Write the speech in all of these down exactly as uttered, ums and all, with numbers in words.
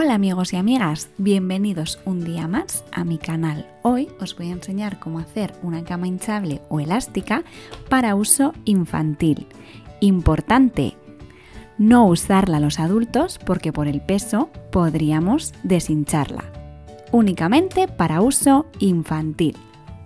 Hola amigos y amigas, bienvenidos un día más a mi canal. Hoy os voy a enseñar cómo hacer una cama hinchable o elástica para uso infantil. Importante, no usarla los adultos porque por el peso podríamos deshincharla. Únicamente para uso infantil.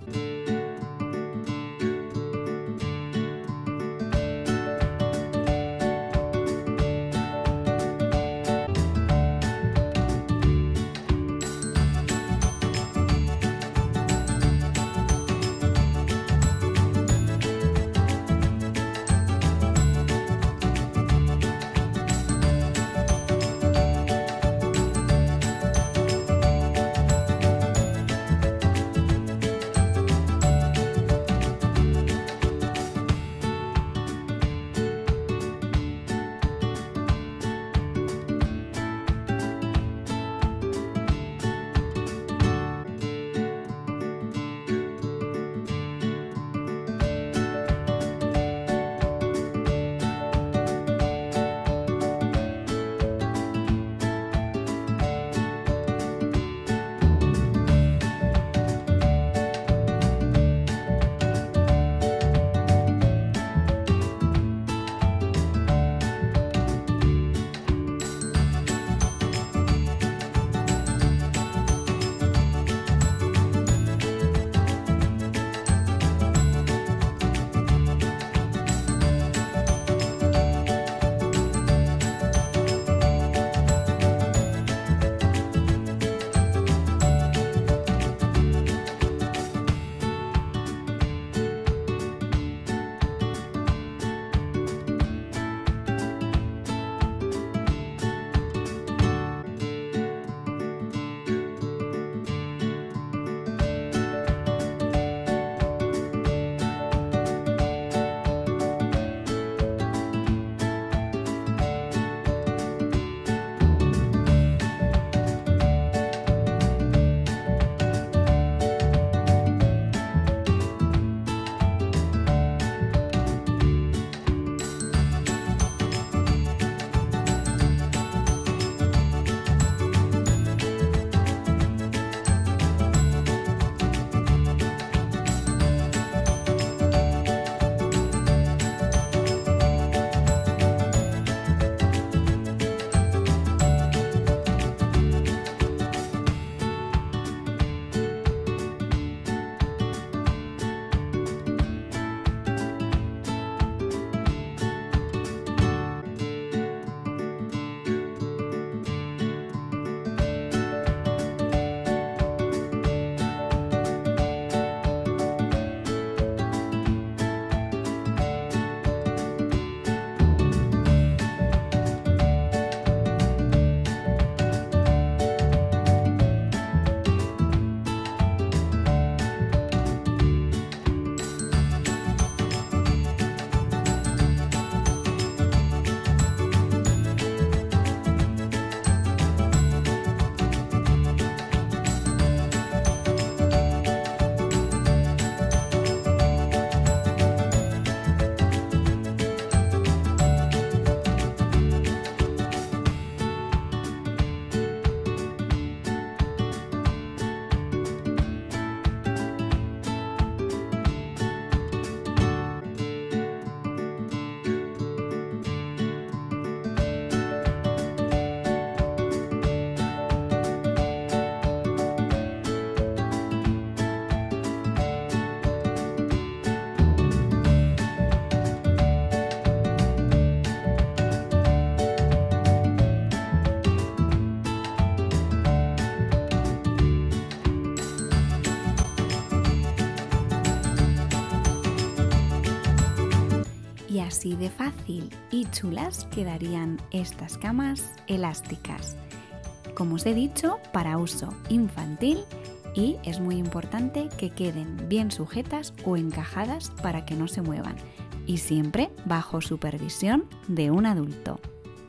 Y así de fácil y chulas quedarían estas camas elásticas. Como os he dicho, para uso infantil y es muy importante que queden bien sujetas o encajadas para que no se muevan y siempre bajo supervisión de un adulto.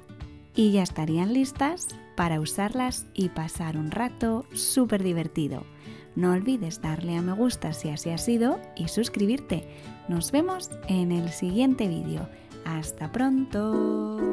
Y ya estarían listas para usarlas y pasar un rato súper divertido. No olvides darle a me gusta si así ha sido y suscribirte. Nos vemos en el siguiente vídeo. ¡Hasta pronto!